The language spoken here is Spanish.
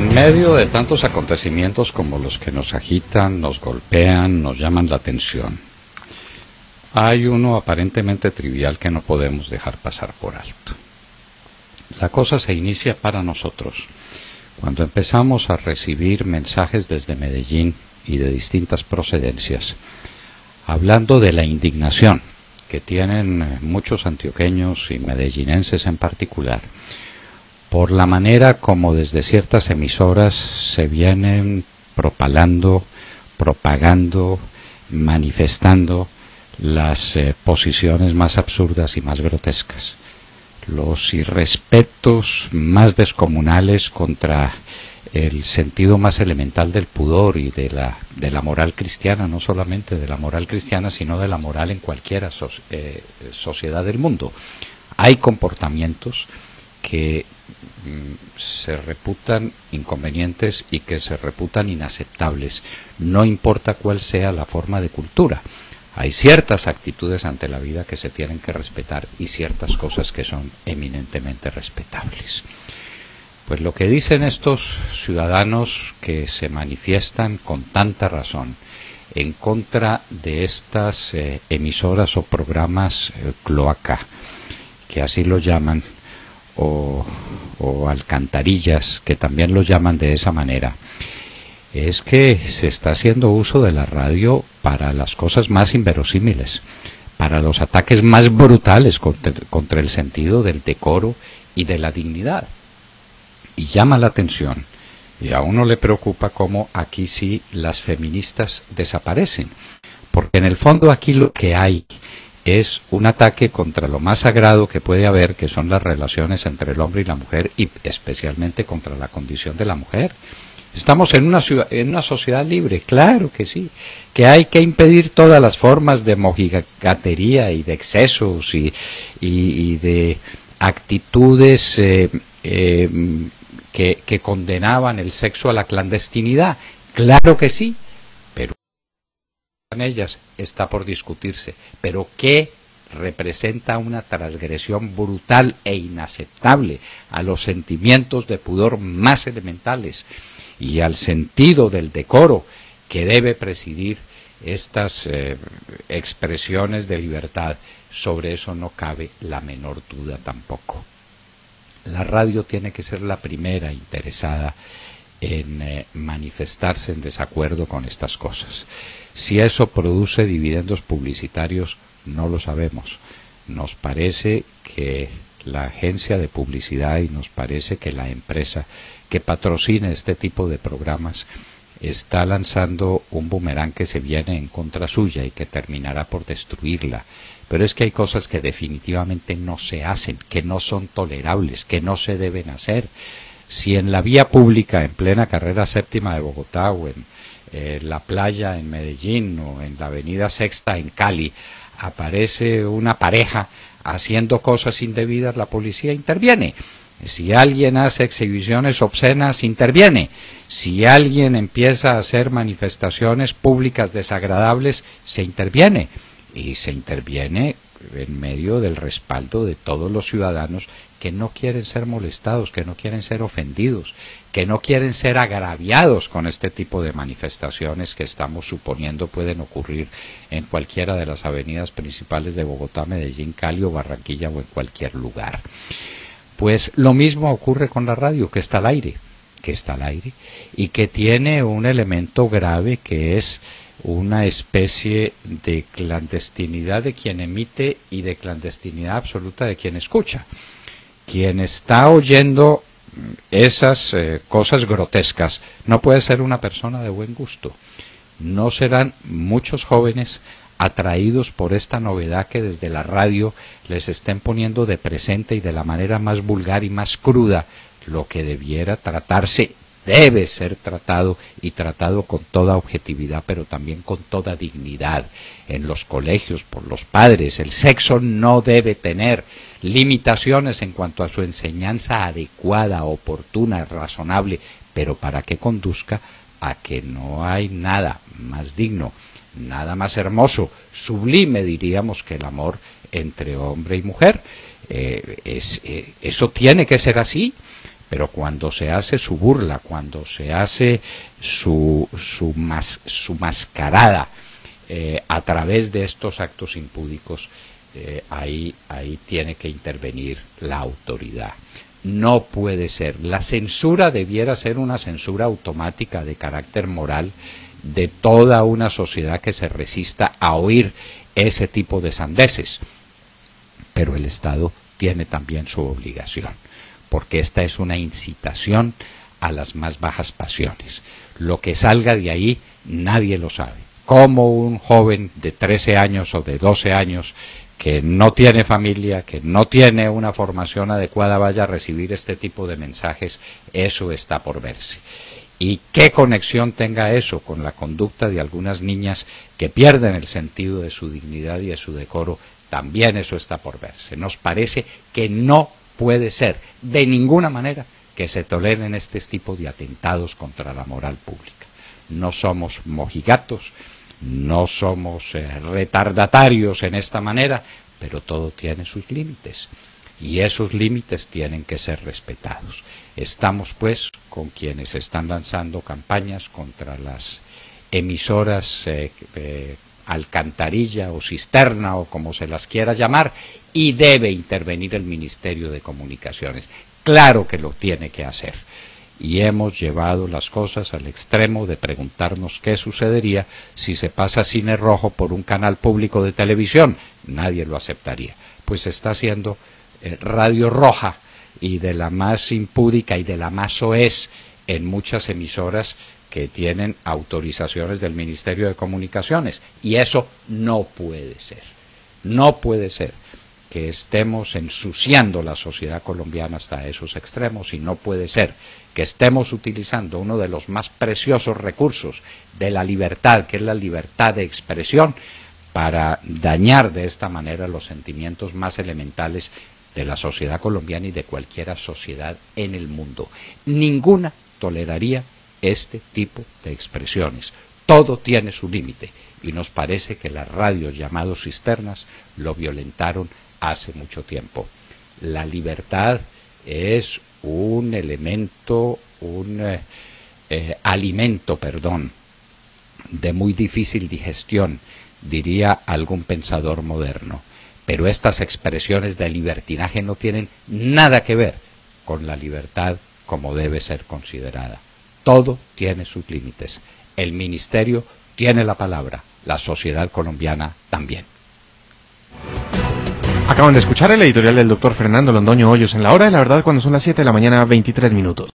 En medio de tantos acontecimientos como los que nos agitan, nos golpean, nos llaman la atención, hay uno aparentemente trivial que no podemos dejar pasar por alto. La cosa se inicia para nosotros cuando empezamos a recibir mensajes desde Medellín y de distintas procedencias, hablando de la indignación que tienen muchos antioqueños y medellinenses en particular, por la manera como desde ciertas emisoras se vienen propagando, manifestando las posiciones más absurdas y más grotescas, los irrespetos más descomunales contra el sentido más elemental del pudor y de la moral cristiana, no solamente de la moral cristiana, sino de la moral en cualquier sociedad del mundo. Hay comportamientos que se reputan inconvenientes y que se reputan inaceptables, no importa cuál sea la forma de cultura. Hay ciertas actitudes ante la vida que se tienen que respetar y ciertas cosas que son eminentemente respetables. Pues lo que dicen estos ciudadanos que se manifiestan con tanta razón en contra de estas emisoras o programas cloaca, que así lo llaman, o alcantarillas, que también lo llaman de esa manera, es que se está haciendo uso de la radio para las cosas más inverosímiles, para los ataques más brutales contra el sentido del decoro y de la dignidad. Y llama la atención, y a uno le preocupa cómo aquí sí las feministas desaparecen, porque en el fondo aquí lo que hay es un ataque contra lo más sagrado que puede haber, que son las relaciones entre el hombre y la mujer, y especialmente contra la condición de la mujer. Estamos en una sociedad libre, claro que sí, que hay que impedir todas las formas de mojigatería y de excesos y de actitudes que condenaban el sexo a la clandestinidad, claro que sí, pero en ellas está por discutirse, pero ¿qué representa una transgresión brutal e inaceptable a los sentimientos de pudor más elementales y al sentido del decoro que debe presidir estas expresiones de libertad? Sobre eso no cabe la menor duda tampoco. La radio tiene que ser la primera interesada en manifestarse en desacuerdo con estas cosas. Si eso produce dividendos publicitarios, no lo sabemos. Nos parece que la agencia de publicidad y nos parece que la empresa que patrocina este tipo de programas está lanzando un boomerang que se viene en contra suya y que terminará por destruirla. Pero es que hay cosas que definitivamente no se hacen, que no son tolerables, que no se deben hacer. Si en la vía pública, en plena carrera séptima de Bogotá, o en la playa en Medellín, o en la avenida Sexta en Cali, aparece una pareja haciendo cosas indebidas, la policía interviene. Si alguien hace exhibiciones obscenas, interviene. Si alguien empieza a hacer manifestaciones públicas desagradables, se interviene. Y se interviene en medio del respaldo de todos los ciudadanos que no quieren ser molestados, que no quieren ser ofendidos, que no quieren ser agraviados con este tipo de manifestaciones que estamos suponiendo pueden ocurrir en cualquiera de las avenidas principales de Bogotá, Medellín, Cali o Barranquilla o en cualquier lugar. Pues lo mismo ocurre con la radio, que está al aire y que tiene un elemento grave que es una especie de clandestinidad de quien emite y de clandestinidad absoluta de quien escucha. Quien está oyendo esas cosas grotescas no puede ser una persona de buen gusto. No serán muchos jóvenes atraídos por esta novedad que desde la radio les estén poniendo de presente y de la manera más vulgar y más cruda lo que debiera tratarse. Debe ser tratado y tratado con toda objetividad, pero también con toda dignidad. En los colegios, por los padres, el sexo no debe tener limitaciones en cuanto a su enseñanza adecuada, oportuna, razonable, pero para que conduzca a que no hay nada más digno, nada más hermoso, sublime, diríamos, que el amor entre hombre y mujer. Eso tiene que ser así. pero cuando se hace su burla, cuando se hace su mascarada a través de estos actos impúdicos, ahí tiene que intervenir la autoridad. No puede ser. La censura debiera ser una censura automática de carácter moral de toda una sociedad que se resista a oír ese tipo de sandeces. Pero el Estado tiene también su obligación, porque esta es una incitación a las más bajas pasiones. Lo que salga de ahí nadie lo sabe. Cómo un joven de 13 años o de 12 años que no tiene familia, que no tiene una formación adecuada, vaya a recibir este tipo de mensajes, eso está por verse. ¿Y qué conexión tenga eso con la conducta de algunas niñas que pierden el sentido de su dignidad y de su decoro? También eso está por verse. Nos parece que no puede ser de ninguna manera que se toleren este tipo de atentados contra la moral pública. No somos mojigatos, no somos retardatarios en esta manera, pero todo tiene sus límites y esos límites tienen que ser respetados. Estamos pues con quienes están lanzando campañas contra las emisoras alcantarilla o cisterna o como se las quiera llamar, y debe intervenir el Ministerio de Comunicaciones. Claro que lo tiene que hacer. Y hemos llevado las cosas al extremo de preguntarnos qué sucedería si se pasa Cine Rojo por un canal público de televisión. Nadie lo aceptaría. Pues se está haciendo Radio Roja, y de la más impúdica y de la más soez en muchas emisoras que tienen autorizaciones del Ministerio de Comunicaciones. Y eso no puede ser. No puede ser que estemos ensuciando la sociedad colombiana hasta esos extremos, y no puede ser que estemos utilizando uno de los más preciosos recursos de la libertad, que es la libertad de expresión, para dañar de esta manera los sentimientos más elementales de la sociedad colombiana y de cualquier sociedad en el mundo. Ninguna toleraría este tipo de expresiones. Todo tiene su límite, y nos parece que las radios llamadas cisternas lo violentaron hace mucho tiempo. La libertad es un elemento, alimento, de muy difícil digestión, diría algún pensador moderno. Pero estas expresiones de libertinaje no tienen nada que ver con la libertad como debe ser considerada. Todo tiene sus límites. El Ministerio tiene la palabra, la sociedad colombiana también. Acaban de escuchar el editorial del doctor Fernando Londoño Hoyos en La Hora de la Verdad, cuando son las 7 de la mañana, 23 minutos.